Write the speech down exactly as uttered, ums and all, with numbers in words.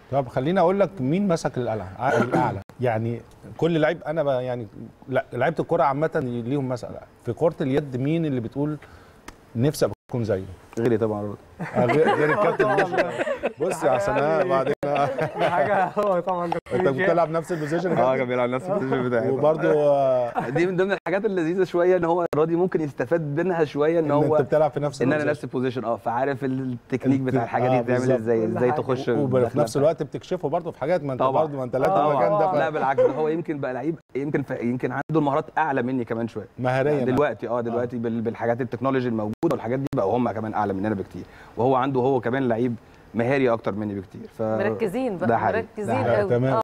طب خليني اقول لك مين مسك الاعلى الاعلى يعني كل لعيب انا بقى يعني لا لعيبه الكوره عامه ليهم مساله. في كره اليد مين اللي بتقول نفسي اكون زيه؟ غيري طبعا. غير الكابتن. بص يا حسن بعدين حاجه هو طبعا انت بتلعب نفس البوزيشن. اه كان بيلعب نفس البوزيشن بتاعي. وبرده دي من ضمن الحاجات اللذيذه شويه ان هو راضي ممكن يستفاد منها شويه ان هو انت بتلعب في نفس ان انا نفس البوزيشن اه فعارف التكنيك بتاع الحاجه دي بتعمل ازاي ازاي تخش وفي نفس الوقت بتكشفه برده في حاجات ما انت برده ما انت لا آه المكان ده. لا بالعكس ده هو يمكن بقى لعيب يمكن يمكن عنده المهارات اعلى مني كمان شويه مهاريا دلوقتي اه دلوقتي آه. بالحاجات التكنولوجي الموجوده والحاجات دي بقوا هم كمان اعلى مننا بكتير وهو عنده هو كمان لعيب مهاري اكتر مني بكتير. مركزين بقى مركزين قوي.